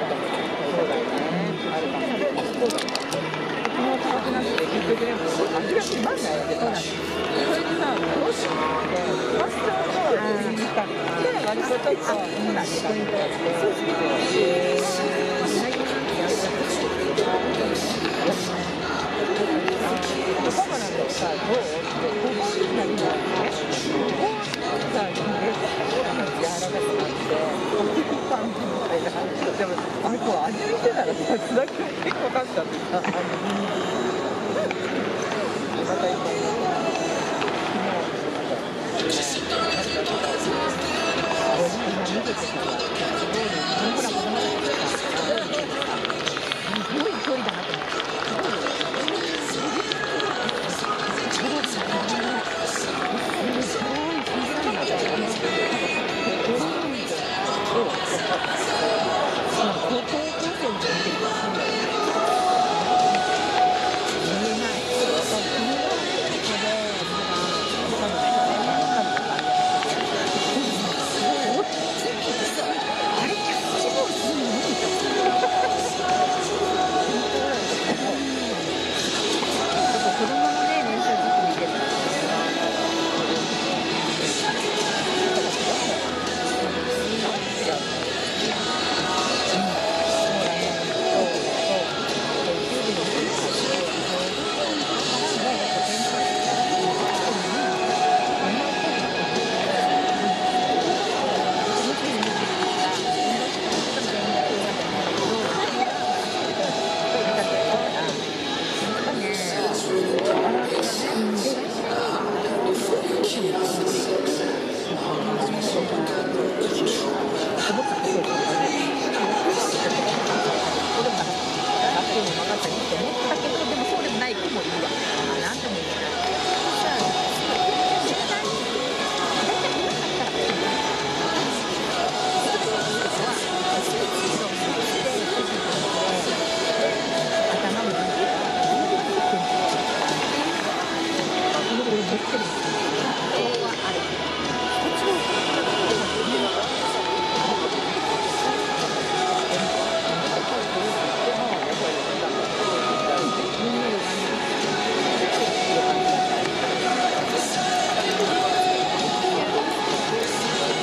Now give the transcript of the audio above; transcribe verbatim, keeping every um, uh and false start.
そうだよね。あるかも。そうだね。この高くなって結局でも味がつまんないわけだ。それでさ、どうしようってパスタと一緒にしたの。で割とちょっといい味がして。そうそうそう。パパなんだけどさ、どうってここになりますね。ここさ、入れて柔らかくなってパンみたいな。でもあれこう味見してたらさ、津田君結構かかっちゃってさ、あのまた一回今見ててさ、すごいほら